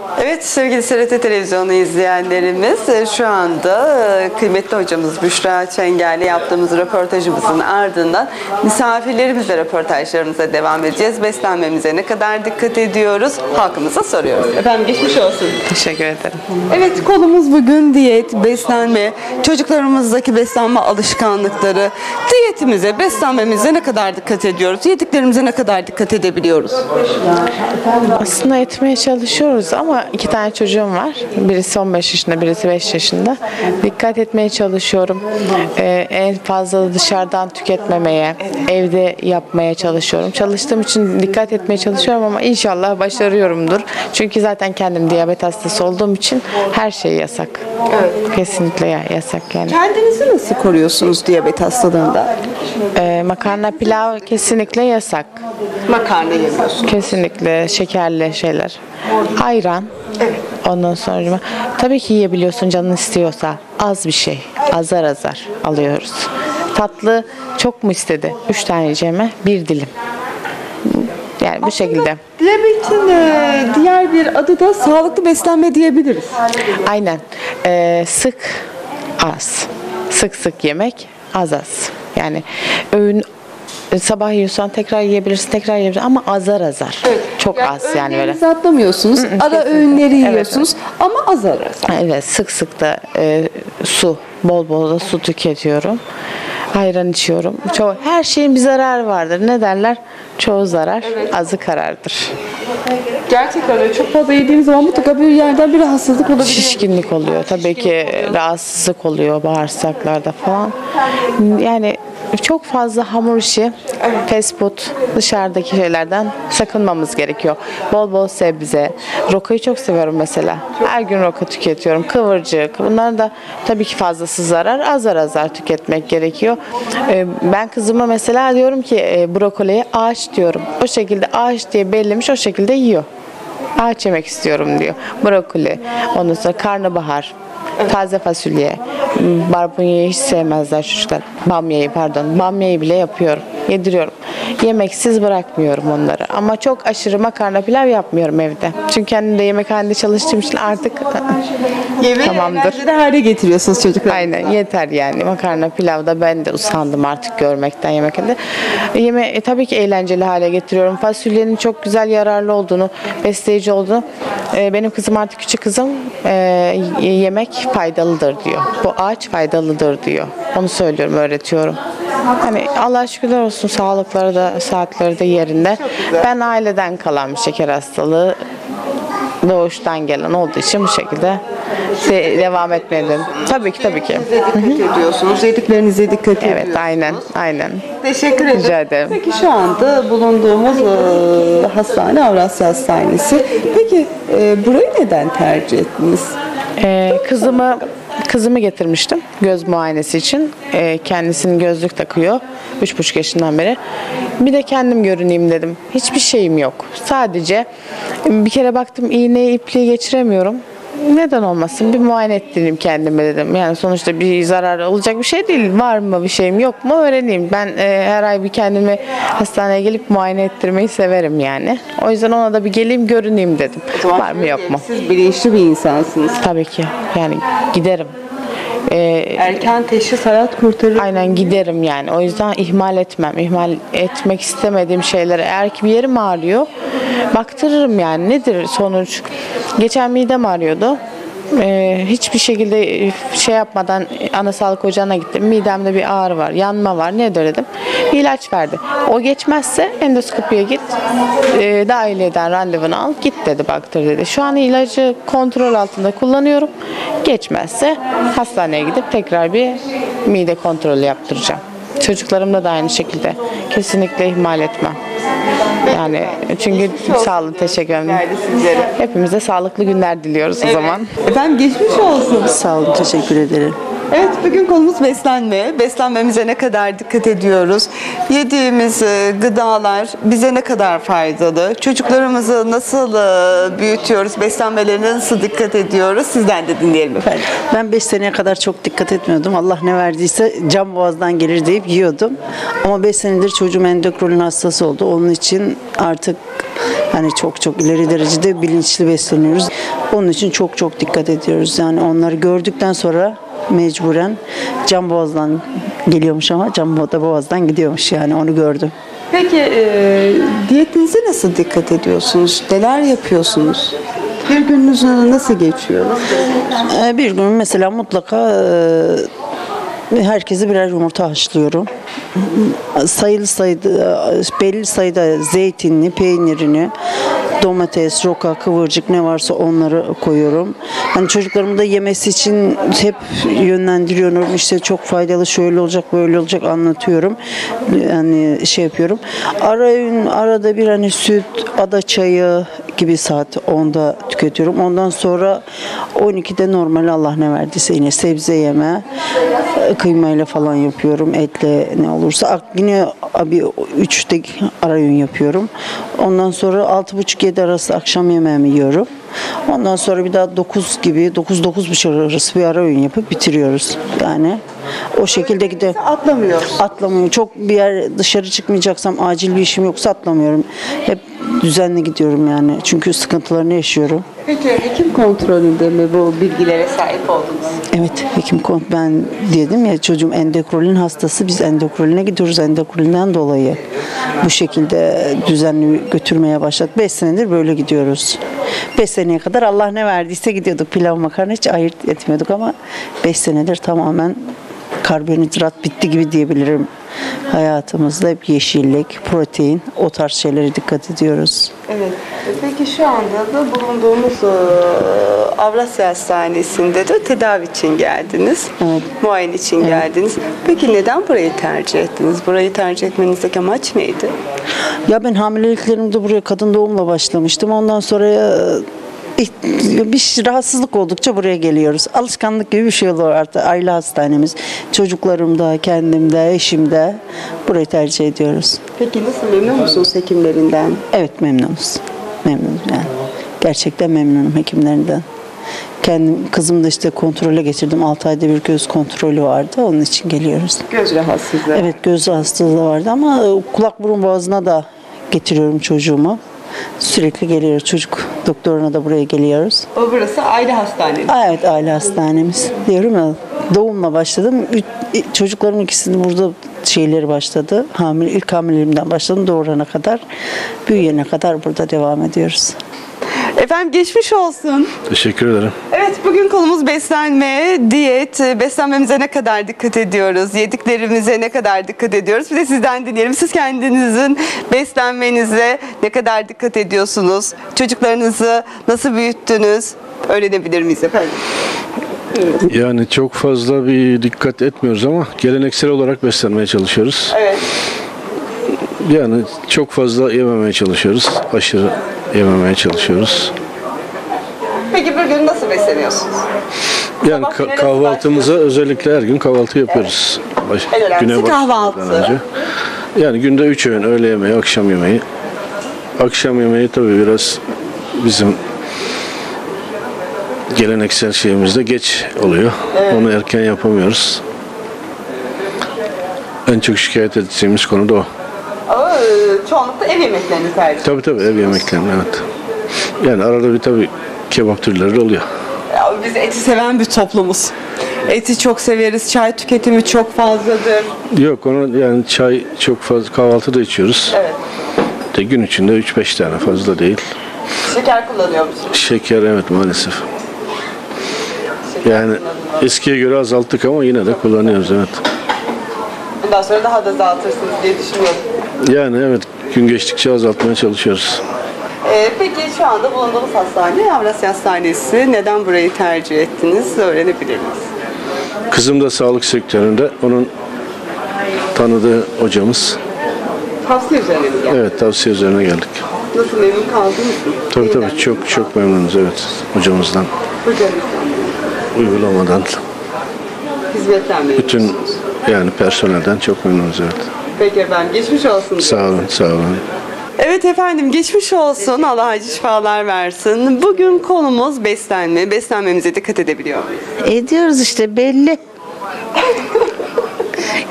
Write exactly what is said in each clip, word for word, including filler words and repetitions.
Evet sevgili S R T Televizyonu izleyenlerimiz, şu anda kıymetli hocamız Büşra Çengel'le yaptığımız röportajımızın ardından misafirlerimizle röportajlarımıza devam edeceğiz. Beslenmemize ne kadar dikkat ediyoruz? Halkımıza soruyoruz. Efendim geçmiş olsun. Teşekkür ederim. Evet, konumuz bugün diyet, beslenme, çocuklarımızdaki beslenme alışkanlıkları. Diyetimize, beslenmemize ne kadar dikkat ediyoruz? Yediklerimize ne kadar dikkat edebiliyoruz? Aslında etmeye çalışıyoruz ama iki tane çocuğum var. Birisi on beş yaşında, birisi beş yaşında. Dikkat etmeye çalışıyorum. Ee, en fazla dışarıdan tüketmemeye, evde yapmaya çalışıyorum. Çalıştığım için dikkat etmeye çalışıyorum ama inşallah başarıyorumdur. Çünkü zaten kendim diyabet hastası olduğum için her şey yasak. Evet. Kesinlikle yasak yani. Kendinizi nasıl koruyorsunuz diyabet hastalığında? Ee, makarna, pilav kesinlikle yasak. Makarna yemiyorsunuz. Kesinlikle şekerli şeyler. Ayran. Evet. Ondan sonra tabii ki yiyebiliyorsun canın istiyorsa. Az bir şey. Azar azar alıyoruz. Tatlı çok mu istedi? Üç tane yiyeceğime bir dilim. Yani bu şekilde. Diyabetin e, diğer bir adı da sağlıklı beslenme diyebiliriz. Aynen. Ee, sık az. Sık sık yemek az az. Yani öğün sabah yiyorsan tekrar yiyebilirsin, tekrar yiyebilirsin ama azar azar. Evet. Çok az yani böyle. Öğünlerinizi atlamıyorsunuz, ara kesinlikle. Öğünleri yiyorsunuz evet, evet. Ama azar azar. Evet, sık sık da e, su, bol bol da su tüketiyorum. Ayran içiyorum. Çoğu, her şeyin bir zararı vardır. Ne derler? Çoğu zarar, evet. Azı karardır. Gerçekten öyle. Çok fazla yediğimiz zaman mutlaka bir yerden bir rahatsızlık olabilir. Şişkinlik oluyor. Tabii ki rahatsızlık oluyor bağırsaklarda falan. Yani çok fazla hamur işi, fast food, dışarıdaki şeylerden sakınmamız gerekiyor. Bol bol sebze. Rokayı çok seviyorum mesela. Her gün roka tüketiyorum. Kıvırcık. Bunlar da tabii ki fazlası zarar. Azar azar tüketmek gerekiyor. Ben kızıma mesela diyorum ki brokoliye ağaç diyorum. O şekilde ağaç diye bellemiş, o şekilde yiyor. Ağaç yemek istiyorum diyor. Brokoli, ondan sonra karnabahar, taze fasulye, barbunyayı hiç sevmezler çocuklar. Bamyayı pardon, bamyayı bile yapıyorum, yediriyorum. Yemeksiz bırakmıyorum onları. Ama çok aşırı makarna pilav yapmıyorum evde. Çünkü kendim de yemekhanede çalıştığım için artık yemeği tamamdır. Yemeği hale getiriyorsunuz çocuklar. Aynen, yeter yani. Makarna pilavda ben de usandım artık görmekten yemekhanede. Yeme e, tabii ki eğlenceli hale getiriyorum. Fasulyenin çok güzel yararlı olduğunu, besleyici olduğunu. E, benim kızım artık küçük kızım e, yemek faydalıdır diyor. Bu ağaç faydalıdır diyor. Onu söylüyorum, öğretiyorum. Hani Allah'a şükürler olsun, sağlıkları da saatleri de yerinde. Ben aileden kalan bir şeker hastalığı doğuştan gelen olduğu için bu şekilde de devam etmedim. Tabii ki tabii ki. Dikkat ediyorsunuz. Yediklerinize dikkat ediyorsunuz. Evet, aynen, aynen. Teşekkür ederim. Rica ederim. Peki şu anda bulunduğumuz e, hastane Avrasya Hastanesi. Peki e, burayı neden tercih ettiniz? Ee, kızımı Kızımı getirmiştim göz muayenesi için. Ee, kendisinin gözlük takıyor. Üç buçuk yaşından beri. Bir de kendim görüneyim dedim. Hiçbir şeyim yok. Sadece bir kere baktım iğneyi ipliği geçiremiyorum. Neden olmasın? Bir muayene ettireyim kendime dedim. Yani sonuçta bir zarar olacak bir şey değil. Var mı bir şeyim yok mu öğreneyim. Ben e, her ay bir kendimi hastaneye gelip muayene ettirmeyi severim yani. O yüzden ona da bir geleyim görüneyim dedim. Var mı yok mu? Siz bilinçli bir insansınız. Tabii ki. Yani giderim. Ee, Erken teşhis hayat kurtarır. Aynen giderim yani. O yüzden ihmal etmem. İhmal etmek istemediğim şeylere. Eğer ki bir yerim ağrıyor, baktırırım yani. Nedir sonuç? Geçen midem ağrıyordu. Ee, hiçbir şekilde şey yapmadan ana sağlık ocağına gittim. Midemde bir ağrı var, yanma var. Ne dedim? Bir ilaç verdi. O geçmezse endoskopiye git. E, dahiliyeden randevunu al. Git dedi, baktır dedi. Şu an ilacı kontrol altında kullanıyorum. Geçmezse hastaneye gidip tekrar bir mide kontrolü yaptıracağım. Çocuklarımda da aynı şekilde. Kesinlikle ihmal etmem. Yani çünkü sağ olun, teşekkür ederim. Hepimize sağlıklı günler diliyoruz o zaman. Efendim geçmiş olsun. Sağ olun, teşekkür ederim. Evet, bugün konumuz beslenme. Beslenmemize ne kadar dikkat ediyoruz? Yediğimiz gıdalar bize ne kadar faydalı? Çocuklarımızı nasıl büyütüyoruz? Beslenmelerine nasıl dikkat ediyoruz? Sizden de dinleyelim efendim. Ben beş seneye kadar çok dikkat etmiyordum. Allah ne verdiyse cam boğazdan gelir deyip yiyordum. Ama beş senedir çocuğum endokrin hastası oldu. Onun için artık Hani çok çok ileri derecede bilinçli besleniyoruz. Onun için çok çok dikkat ediyoruz. Yani onları gördükten sonra mecburen can boğazdan geliyormuş ama can da boğazdan gidiyormuş, yani onu gördüm. Peki e, diyetinize nasıl dikkat ediyorsunuz? Neler yapıyorsunuz? Bir gününüz nasıl geçiyor? Ee, Bir gün mesela mutlaka e, herkese birer yumurta haşlıyorum. Sayılı sayıda, belli sayıda zeytinli, peynirini, domates, roka, kıvırcık ne varsa onları koyuyorum. Hani çocuklarımın da yemesi için hep yönlendiriyorum. İşte çok faydalı, şöyle olacak, böyle olacak anlatıyorum. Yani şey yapıyorum. Ara öğün, arada bir hani süt, ada çayı gibi saat onda tüketiyorum. Ondan sonra on ikide normal Allah ne verdiyse yine sebze yeme, kıymayla falan yapıyorum. Etle ne olursa. Yine bir üçte ara öğün yapıyorum. Ondan sonra altı buçuk yedi arası akşam yemeğimi yiyorum. Ondan sonra bir daha dokuz gibi, dokuz dokuz buçuk arası bir ara öğün yapıp bitiriyoruz. Yani o şekilde gidiyor. Atlamıyoruz. Atlamıyorum. Çok bir yer dışarı çıkmayacaksam, acil bir işim yoksa atlamıyorum. Hep düzenli gidiyorum yani. Çünkü sıkıntılarını yaşıyorum. Peki hekim kontrolünde mi bu bilgilere sahip oldunuz? Evet, hekim kont ben dedim ya, çocuğum endokrin hastası, biz endokrine gidiyoruz endokrinden dolayı. Bu şekilde düzenli götürmeye başladık. beş senedir böyle gidiyoruz. beş seneye kadar Allah ne verdiyse gidiyorduk. Pilav makarna hiç ayırt etmiyorduk ama beş senedir tamamen karbonhidrat bitti gibi diyebilirim. Hayatımızda hep yeşillik, protein, o tarz şeylere dikkat ediyoruz. Evet. Peki şu anda da bulunduğumuz e, Avrasya Hastanesi'nde de tedavi için geldiniz. Evet. Muayene için geldiniz. Peki neden burayı tercih ettiniz? Burayı tercih etmenizdeki amaç neydi? Ya ben hamileliklerimde buraya kadın doğumla başlamıştım. Ondan sonra e, bir rahatsızlık oldukça buraya geliyoruz. Alışkanlık gibi bir şey oluyor artık. Aile hastanemiz. Çocuklarım da, kendim de, eşim de burayı tercih ediyoruz. Peki nasıl, memnun musunuz hekimlerinden? Evet, memnunuz. Memnunum yani. Gerçekten memnunum hekimlerinden. Kendim, kızım da işte kontrole getirdim. altı ayda bir göz kontrolü vardı. Onun için geliyoruz. Göz rahatsızlığı. Evet, göz hastalığı vardı ama kulak burun boğazına da getiriyorum çocuğumu. Sürekli geliyoruz. Çocuk doktoruna da buraya geliyoruz. O burası aile hastanesi. Aa, evet, aile hastanemiz. Diyorum ya, doğumla başladım. Üç, çocuklarımın ikisinin burada şeyleri başladı. Hamile, ilk hamileliğimden başladım doğurana kadar. Büyüyene kadar burada devam ediyoruz. Efendim geçmiş olsun. Teşekkür ederim. Evet, bugün konumuz beslenme, diyet. Beslenmemize ne kadar dikkat ediyoruz? Yediklerimize ne kadar dikkat ediyoruz? Bir de sizden dinleyelim. Siz kendinizin beslenmenize ne kadar dikkat ediyorsunuz? Çocuklarınızı nasıl büyüttünüz? Öğrenebilir miyiz efendim? Yani çok fazla bir dikkat etmiyoruz ama geleneksel olarak beslenmeye çalışıyoruz. Evet. Yani çok fazla yememeye çalışıyoruz. Aşırı yememeye çalışıyoruz. Peki bir gün nasıl besleniyorsunuz? Yani Sabah ka- güne kahvaltımıza özellikle her gün kahvaltı yapıyoruz. Baş- En önemlisi güne başlamadan kahvaltı. önce. Yani günde üç öğün, öğle yemeği, akşam yemeği. Akşam yemeği tabii biraz bizim geleneksel şeyimizde geç oluyor. Onu erken yapamıyoruz. En çok şikayet edeceğimiz konu da o. Ama e, çoğunlukla ev yemeklerini tercih. Tabii tabii ev yemeklerinin, evet. Yani arada bir tabii kebap türleri de oluyor. Ya, biz eti seven bir toplumuz. Eti çok severiz. Çay tüketimi çok fazladır. Yok, onu yani çay çok fazla, kahvaltı da içiyoruz. Evet. De gün içinde üç beş tane, fazla değil. Şeker kullanıyor musunuz? Şeker, evet, maalesef. Şeker Yani kullanımı. eskiye göre azalttık ama yine de kullanıyoruz, evet. Bundan sonra daha da azaltırsınız diye düşünüyorum. Yani evet, gün geçtikçe azaltmaya çalışıyoruz. Ee, peki şu anda bulunduğumuz hastane Avrasya Hastanesi. Neden burayı tercih ettiniz? Öğrenebilir miyiz? Kızım da sağlık sektöründe. Onun tanıdığı hocamız. Tavsiye üzerine mi geldi? Evet, tavsiye üzerine geldik. Nasıl, memnun kaldınız mı? Tabii Yeniden tabii çok çok memnunuz, evet, hocamızdan, Hocamızdan, uygulamadan, hizmetten memnunsunuz. bütün yani personelden çok memnunuz, evet. Peki efendim, geçmiş olsun. Sağ olun, sağ olun. Evet efendim, geçmiş olsun. Allah acı şifalar versin. Bugün konumuz beslenme. Beslenmemize dikkat edebiliyor muyuz? Ediyoruz işte, belli.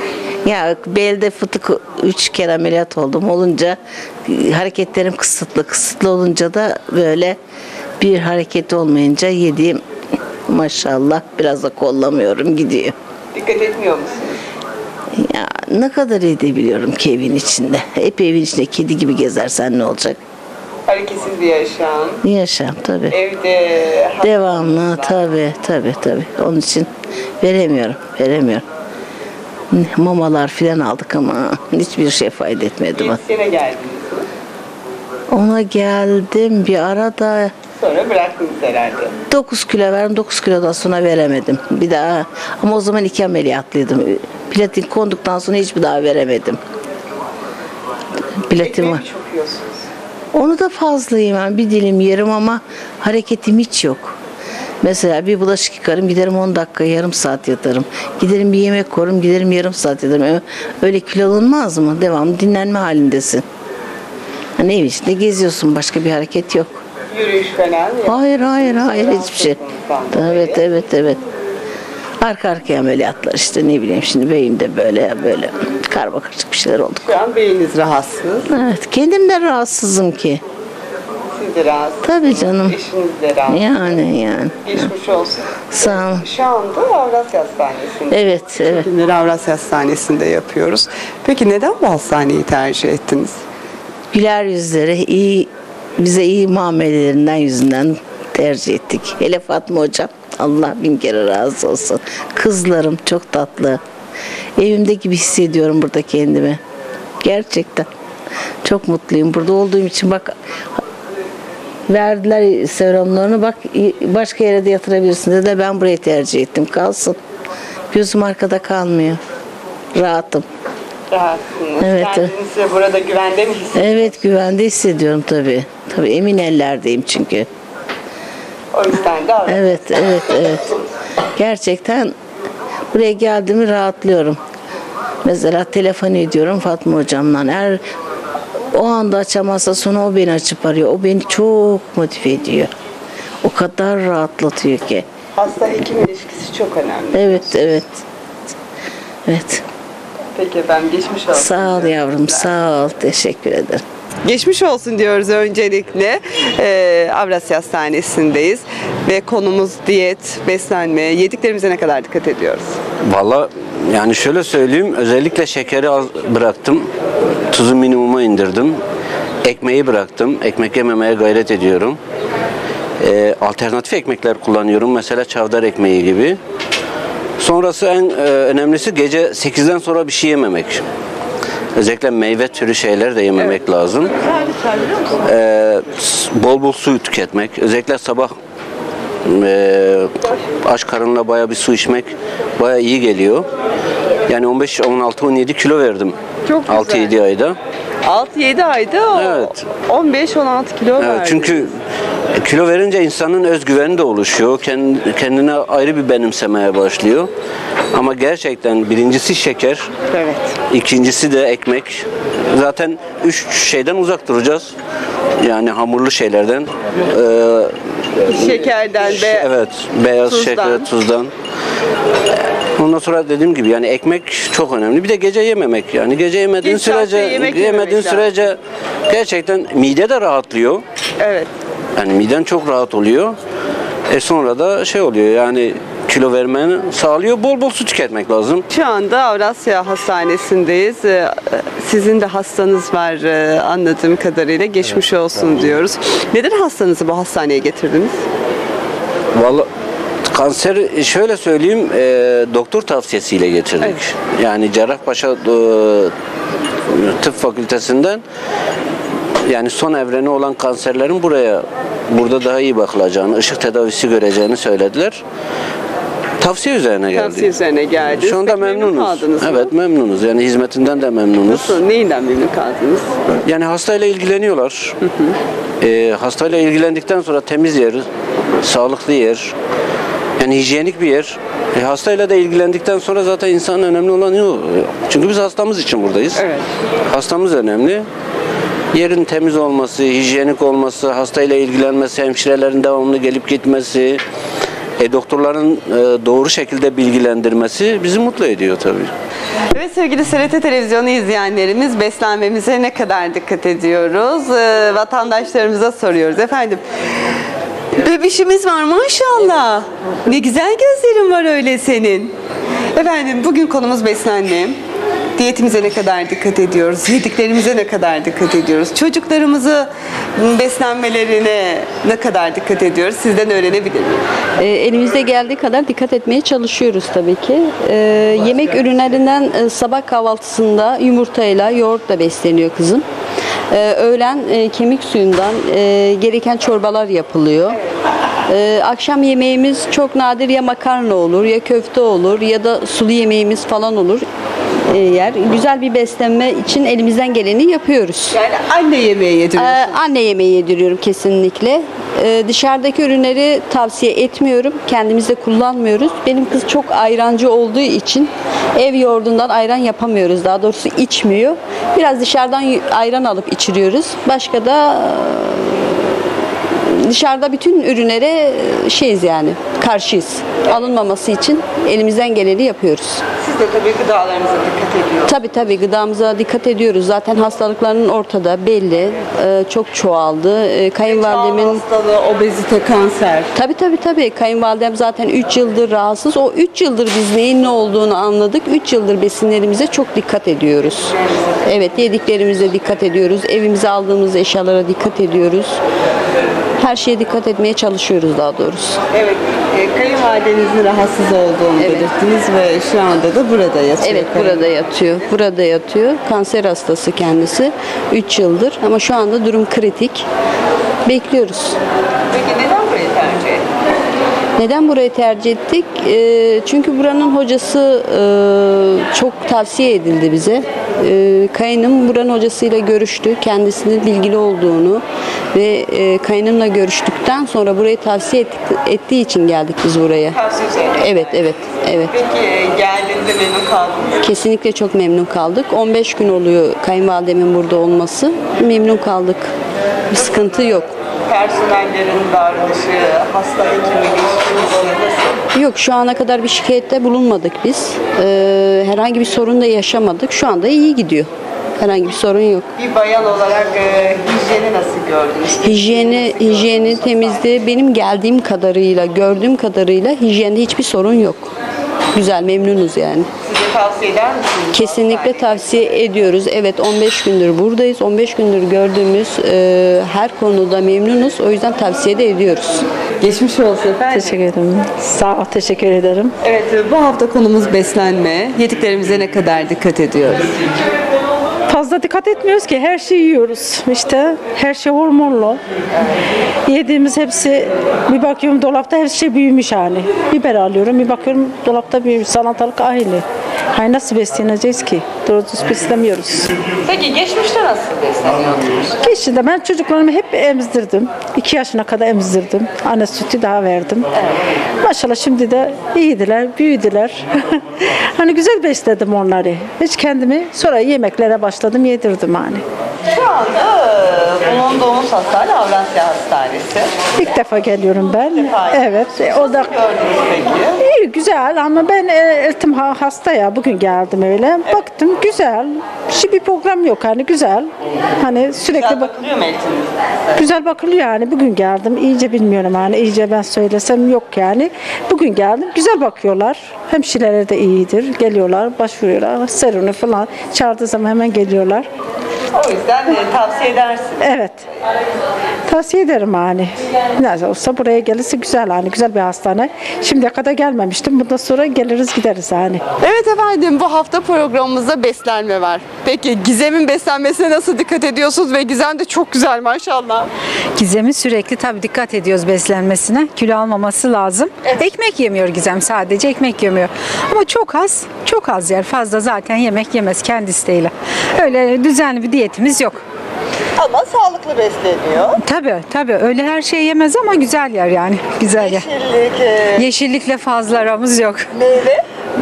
Ya belde fıtık üç kere ameliyat oldum. Olunca e, hareketlerim kısıtlı. Kısıtlı olunca da böyle bir hareket olmayınca yediğim maşallah biraz da kollamıyorum gidiyor. Dikkat etmiyor musunuz? Ya ne kadar edebiliyorum ki evin içinde. Hep evin içinde kedi gibi gezersen ne olacak? Hareketsiz bir yaşam. Yaşam tabii. Evde Devamlı tabii tabii tabii. Onun için veremiyorum, veremiyorum. Mamalar filan aldık ama hiçbir şey fayda etmedi bana. sene geldiniz. Ona geldim bir arada Sonra bıraktınız herhalde. dokuz kilo verdim. dokuz kilodan sonra veremedim. Bir daha ama o zaman iki ameliyatlıydım. Platin konduktan sonra hiçbir daha veremedim. Platin var. çok yiyorsunuz. Onu da fazla yemem. Bir dilim yerim ama hareketim hiç yok. Mesela bir bulaşık yıkarım, giderim on dakika, yarım saat yatarım. Giderim bir yemek korum, giderim yarım saat yatarım. Öyle kilo alınmaz mı? Devamlı dinlenme halindesin. Hani ev içinde geziyorsun, başka bir hareket yok. Yürüyüş falan yok. Hayır, hayır, hayır, hiçbir şey. Rahatsızlığınızdan dolayı. Evet, evet, evet. Arka arkaya ameliyatlar işte ne bileyim şimdi beyimde böyle böyle karma karışık bir şeyler oldu. Şu an beyniniz rahatsız. Evet, kendimden rahatsızım ki. Siz de rahatsız. Tabii canım. Eşiniz de rahatsız. Yani yani. Geçmiş olsun. Sağ ol. Şu anda Avrasya Hastanesi'nde. Evet, evet. Günleri Avrasya Hastanesi'nde yapıyoruz. Peki neden bu hastaneyi tercih ettiniz? Güler yüzleri, iyi bize iyi muamelelerinden yüzünden tercih ettik. Hele Fatma hocam, Allah bin kere razı olsun. Kızlarım çok tatlı. Evimde gibi hissediyorum burada kendimi. Gerçekten. Çok mutluyum. Burada olduğum için bak verdiler serumlarını bak başka yere de yatırabilirsin dedi. Ben burayı tercih ettim. Kalsın. Gözüm arkada kalmıyor. Rahatım. Rahatsınız. Evet, evet. Kendinizi burada güvende mi hissediyorsunuz? Evet güvende hissediyorum tabii. Tabii emin ellerdeyim çünkü. O yüzden de Avrasya. Evet, evet, evet. Gerçekten buraya geldiğimi rahatlıyorum. Mesela telefon ediyorum Fatma hocamla. Eğer o anda açamazsa sonra o beni açıp arıyor. O beni çok motive ediyor. O kadar rahatlatıyor ki. Hasta hekim ilişkisi çok önemli. Evet, evet. Evet. Peki efendim geçmiş olsun. Sağ ol yavrum, sağ ol. Teşekkür ederim. Geçmiş olsun diyoruz öncelikle. Ee, Avrasya Hastanesi'ndeyiz ve konumuz diyet, beslenme, yediklerimize ne kadar dikkat ediyoruz? Valla yani şöyle söyleyeyim, özellikle şekeri az bıraktım, tuzu minimuma indirdim, ekmeği bıraktım, ekmek yememeye gayret ediyorum. Ee, alternatif ekmekler kullanıyorum, mesela çavdar ekmeği gibi. Sonrası en e, önemlisi gece sekizden sonra bir şey yememek. Özellikle meyve türü şeyler de yememek evet. lazım. Ee, bol bol su tüketmek, özellikle sabah e, aç karınla bayağı bir su içmek bayağı iyi geliyor. Yani on beş, on altı, on yedi kilo verdim. Çok güzel. altı yedi ayda. altı yedi ayda Evet. on beş on altı kilo Evet, verdiniz. çünkü kilo verince insanın özgüveni de oluşuyor. Kendine ayrı bir benimsemeye başlıyor. Ama gerçekten birincisi şeker, Evet. ikincisi de ekmek. Zaten üç şeyden uzak duracağız. Yani hamurlu şeylerden. Ee, Şekerden ve evet, beyaz tuzdan. şeker, tuzdan. Ondan sonra dediğim gibi yani ekmek çok önemli. Bir de gece yememek yani. Gece yemediğin Geç saatte sürece yemek yemediğin yememek sürece gerçekten mide de rahatlıyor. evet. Yani miden çok rahat oluyor. E sonra da şey oluyor yani kilo vermeni sağlıyor. Bol bol su tüketmek lazım. Şu anda Avrasya Hastanesi'ndeyiz. Ee, Sizin de hastanız var e, anladığım kadarıyla. Geçmiş olsun diyoruz. Neden hastanızı bu hastaneye getirdiniz? Vallahi kanser şöyle söyleyeyim e, doktor tavsiyesiyle getirdik. Evet. Yani Cerrahpaşa e, Tıp Fakültesinden yani son evreni olan kanserlerin buraya burada daha iyi bakılacağını, ışık tedavisi göreceğini söylediler. Tavsiye üzerine geldik. Tavsiye üzerine geldiniz. Şu anda Peki memnun memnunuz. kaldınız mı? Evet memnunuz. Yani hizmetinden de memnunuz. Nasıl? Neyinden memnun kaldınız? Yani hastayla ilgileniyorlar. Hı hı. E, hastayla ilgilendikten sonra temiz yer, sağlıklı yer, yani hijyenik bir yer. E, hastayla da ilgilendikten sonra zaten insanın önemli olan o. Çünkü biz hastamız için buradayız. Evet. Hastamız önemli. Yerin temiz olması, hijyenik olması, hastayla ilgilenmesi, hemşirelerin devamlı gelip gitmesi, E, doktorların e, doğru şekilde bilgilendirmesi bizi mutlu ediyor tabii. Evet sevgili S R T Televizyonu izleyenlerimiz, beslenmemize ne kadar dikkat ediyoruz? Ee, vatandaşlarımıza soruyoruz. Efendim, bebişimiz var maşallah. Ne güzel gözlerin var öyle senin. Efendim, bugün konumuz beslenme. Diyetimize ne kadar dikkat ediyoruz? Yediklerimize ne kadar dikkat ediyoruz? Çocuklarımızı beslenmelerine ne kadar dikkat ediyoruz? Sizden öğrenebilir miyim? E, elimizde geldiği kadar dikkat etmeye çalışıyoruz tabii ki. E, yemek ürünlerinden e, sabah kahvaltısında yumurtayla, yoğurtla besleniyor kızım. E, öğlen e, kemik suyundan e, gereken çorbalar yapılıyor. E, akşam yemeğimiz çok nadir ya makarna olur, ya köfte olur, ya da sulu yemeğimiz falan olur. E, yer. Güzel bir beslenme için elimizden geleni yapıyoruz. Yani anne yemeği yediriyorsunuz. Ee, anne yemeği yediriyorum kesinlikle. Ee, dışarıdaki ürünleri tavsiye etmiyorum. Kendimiz de kullanmıyoruz. Benim kız çok ayrancı olduğu için ev yoğurdundan ayran yapamıyoruz. Daha doğrusu içmiyor. Biraz dışarıdan ayran alıp içiriyoruz. Başka da dışarıda bütün ürünlere şeyiz yani karşıyız. Alınmaması için elimizden geleni yapıyoruz. Siz de tabii gıdalarınıza dikkat ediyorsunuz. Tabii tabii gıdamıza dikkat ediyoruz. Zaten hastalıkların ortada belli. Ee, çok çoğaldı. Ee, kayınvalidemin hastalığı, obezite, kanser. Tabii tabii tabii. Kayınvalidem zaten üç yıldır rahatsız. O üç yıldır biz neyin ne olduğunu anladık. üç yıldır besinlerimize çok dikkat ediyoruz. Evet, yediklerimize dikkat ediyoruz. Evimize aldığımız eşyalara dikkat ediyoruz. Her şeye dikkat etmeye çalışıyoruz daha doğrusu. Evet, e, kayınvalidenizin rahatsız olduğunu Evet. belirttiniz ve şu anda da burada yatıyor. Evet, burada yatıyor. Burada yatıyor. Kanser hastası kendisi. üç yıldır ama şu anda durum kritik. Bekliyoruz. Peki neden burayı tercih ettiniz? Neden burayı tercih ettik? Ee, çünkü buranın hocası e, çok tavsiye edildi bize. E, kayınım buranın hocasıyla görüştü. Kendisinin bilgili olduğunu ve e, kayınımla görüştükten sonra burayı tavsiye ettik, ettiği için geldik biz buraya. Tavsiye ederim. Evet, evet, evet. Peki e, geldiğinizde memnun kaldınız mı? Kesinlikle çok memnun kaldık. on beş gün oluyor kayınvalidemin burada olması. Memnun kaldık. Bir sıkıntı yok. Personellerin davranışı, hasta hekimle ilişkiniz nasıl? Yok, şu ana kadar bir şikayette bulunmadık biz. Ee, herhangi bir sorun da yaşamadık. Şu anda iyi gidiyor. Herhangi bir sorun yok. Bir bayan olarak e, hijyeni nasıl gördünüz? Hijyeni, hijyeni, temizliği benim geldiğim kadarıyla, gördüğüm kadarıyla hijyende hiçbir sorun yok. Güzel, memnunuz yani. Size tavsiye eder misiniz? Kesinlikle tavsiye ediyoruz. Evet, on beş gündür buradayız. on beş gündür gördüğümüz e, her konuda memnunuz. O yüzden tavsiye de ediyoruz. Geçmiş olsun efendim. Teşekkür ederim. Sağ ol, teşekkür ederim. Evet, e, bu hafta konumuz beslenme. Yediklerimize ne kadar dikkat ediyoruz? Fazla dikkat etmiyoruz ki her şeyi yiyoruz. İşte her şey hormonlu. Yediğimiz hepsi, bir bakıyorum dolapta her şey büyümüş hani. Biber alıyorum, bir bakıyorum dolapta büyümüş. Salatalık aynı. Hani nasıl besleneceğiz ki? Doğru düz beslemiyoruz. Peki geçmişte nasıl besleniyordunuz? Geçti ben çocuklarımı hep emzirdim. iki yaşına kadar emzirdim. Anne sütü daha verdim. Maşallah şimdi de iyiydiler, büyüdüler. Hani güzel besledim onları. Hiç kendimi sonra yemeklere başladım, yedirdim hani. Şu anda e, bulunduğumuz hastane Avrasya Hastanesi. İlk defa geliyorum ben. defa Evet. O da Gördünüz peki. iyi, güzel ama ben e, eltim ha- hasta ya. Bugün geldim öyle. Baktım güzel. Şimdi bir program yok hani güzel. Hani sürekli Güzel bak bakılıyor mu eğitiminiz? güzel bakılıyor yani. Bugün geldim. İyice bilmiyorum hani. İyice ben söylesem yok yani. Bugün geldim. Güzel bakıyorlar. Hemşireler de iyidir. Geliyorlar, başvuruyorlar. Serunu falan çağırdığı zaman hemen geliyorlar. O yüzden e, tavsiye edersiniz. Evet. Tavsiye ederim hani. Ne olsa buraya gelirse güzel hani. Güzel bir hastane. Şimdiye kadar gelmemiştim. Bundan sonra geliriz gideriz hani. Evet efendim, bu hafta programımızda beslenme var. Peki Gizem'in beslenmesine nasıl dikkat ediyorsunuz ve Gizem de çok güzel maşallah. Gizem'in sürekli tabii dikkat ediyoruz beslenmesine. Kilo almaması lazım. Ekmek yemiyor Gizem, sadece ekmek yemiyor. Ama çok az, çok az yer. Fazla zaten yemek yemez kendi isteğiyle. Öyle düzenli bir diyetimiz yok. Ama sağlıklı besleniyor. Tabii tabii öyle her şey yemez ama güzel yer yani. Güzel yer. Yeşillik, e, Yeşillikle fazla aramız yok. meyve.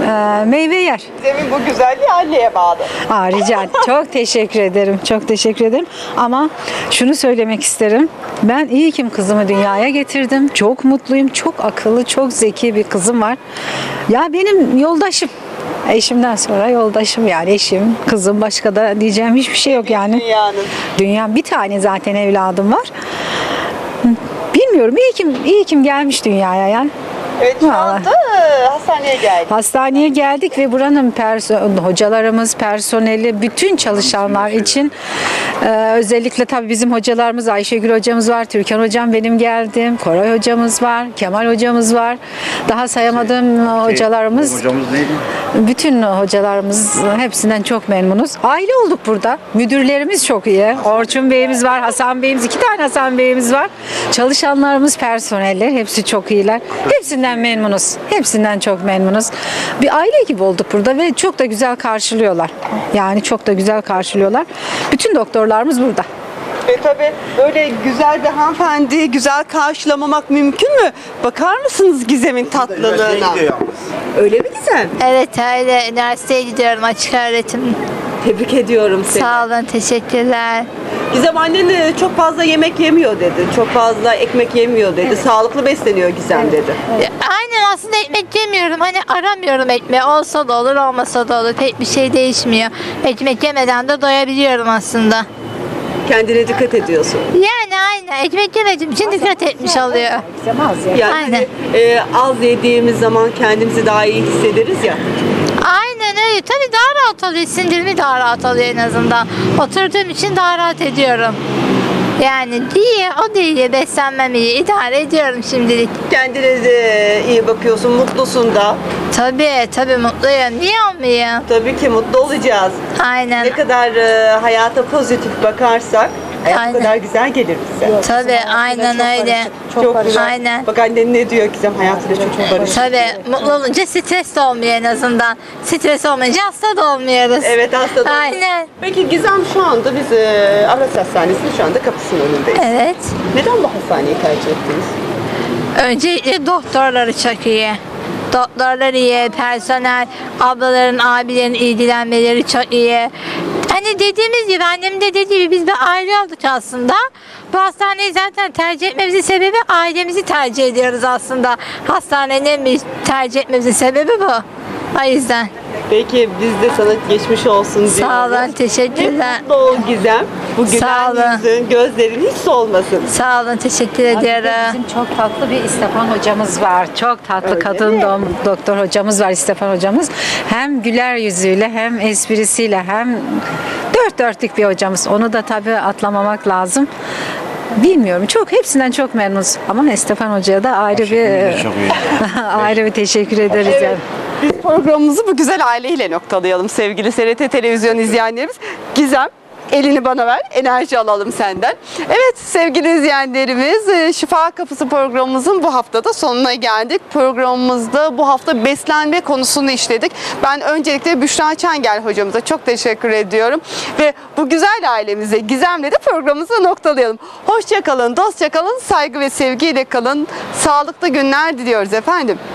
e, meyve yer. Gizem'in bu güzelliği anneye bağlı. Aa, rica ederim. Çok teşekkür ederim. Çok teşekkür ederim. Ama şunu söylemek isterim. Ben iyi ki kızımı dünyaya getirdim. Çok mutluyum. Çok akıllı, çok zeki bir kızım var. Ya benim yoldaşım. Eşimden sonra yoldaşım yani eşim, kızım, başka da diyeceğim hiçbir şey yok yani. Dünyanın. Dünya bir tane zaten evladım var. Bilmiyorum iyi kim iyi kim gelmiş dünyaya yani. Evet şu Vallahi. anda e, hastaneye geldik. Hastaneye geldik ve buranın perso- hocalarımız, personeli, bütün çalışanlar için e, özellikle tabii bizim hocalarımız, Ayşegül hocamız var, Türkan hocam benim geldim, Koray hocamız var, Kemal hocamız var. Daha sayamadığım hocalarımız. Hocamız neydi? Bütün hocalarımız hepsinden çok memnunuz. Aile olduk burada. Müdürlerimiz çok iyi. Orçun Bey'imiz var, Hasan Bey'imiz, iki tane Hasan Bey'imiz var. Çalışanlarımız, personeller hepsi çok iyiler. Hepsinden memnunuz. Hepsinden çok memnunuz. Bir aile gibi olduk burada ve çok da güzel karşılıyorlar. Yani çok da güzel karşılıyorlar. Bütün doktorlarımız burada. Ve tabii böyle güzel bir hanımefendi güzel karşılamamak mümkün mü? Bakar mısınız Gizem'in tatlılığına? Öyle mi Gizem? Evet öyle. Üniversiteye gidiyorum açık öğretim. Tebrik ediyorum seni. Sağ olun, teşekkürler. Gizem annen de çok fazla yemek yemiyor dedi. Çok fazla ekmek yemiyor dedi. Sağlıklı besleniyor Gizem dedi. Aynen aslında ekmek yemiyorum. Hani aramıyorum ekmeği. Olsa da olur, olmasa da olur. Pek bir şey değişmiyor. Ekmek yemeden de doyabiliyorum aslında. Kendine dikkat ediyorsun. Yani aynen. Ekmek yemediğim için dikkat etmiş oluyor. Yani Aynen. hani, e, az yediğimiz zaman kendimizi daha iyi hissederiz ya. Aynen öyle. Tabii daha rahat oluyor. Sindirimi daha rahat oluyor en azından. Oturduğum için daha rahat ediyorum. Yani iyi, o da iyi. Beslenmem iyi. İdare ediyorum şimdilik. Kendine de iyi bakıyorsun, mutlusun da. Tabii, tabii mutluyum. Niye olmayayım? Tabii ki mutlu olacağız. Aynen. Ne kadar e, hayata pozitif bakarsak hayat o Aynen. kadar güzel gelir bize. Tabii, aynen öyle. Çok güzel. Aynen. Bak annen ne diyor Gizem, hayatıyla çok barışık. Tabii, mutlu olunca stres de olmuyor en azından. Stres olmayınca hasta da olmuyoruz. Evet hasta da. Aynen. Peki Gizem şu anda biz e, Aras Hastanesi'nin şu anda kapısının önündeyiz. Evet. Neden bu hastaneyi tercih ettiniz? Öncelikle doktorları çok iyi. Doktorlar iyi, personel, ablaların, abilerin ilgilenmeleri çok iyi. Hani dediğimiz gibi, annem de dediği gibi biz bir aile olduk aslında. Bu hastaneyi zaten tercih etmemizin sebebi ailemizi tercih ediyoruz aslında. Hastanenin tercih etmemizin sebebi bu. O yüzden. Peki biz de sana geçmiş olsun diyoruz. Sağ olun, teşekkürler. Mutlu ol Gizem. Bu Sağ gülen olun. yüzün, gözlerin hiç solmasın. Sağ olun, teşekkür ediyorum. Bizim çok tatlı bir İstefan hocamız var. Çok tatlı Öyle kadın mi? doğum doktor hocamız var, İstefan hocamız. Hem güler yüzüyle hem esprisiyle hem dört dörtlük bir hocamız. Onu da tabii atlamamak lazım. Bilmiyorum. Çok hepsinden çok memnunuz. Ama Estefan Hoca'ya da ayrı bir ayrı bir teşekkür ederiz. yani. Biz programımızı bu güzel aileyle noktalayalım sevgili S R T televizyon izleyenlerimiz. Gizem, elini bana ver, enerji alalım senden. Evet sevgili izleyenlerimiz, Şifa Kapısı programımızın bu haftada sonuna geldik. Programımızda bu hafta beslenme konusunu işledik. Ben öncelikle Büşra Çengel hocamıza çok teşekkür ediyorum. Ve bu güzel ailemize, Gizem'le de programımızı noktalayalım. Hoşça kalın, dostça kalın, saygı ve sevgiyle kalın. Sağlıklı günler diliyoruz efendim.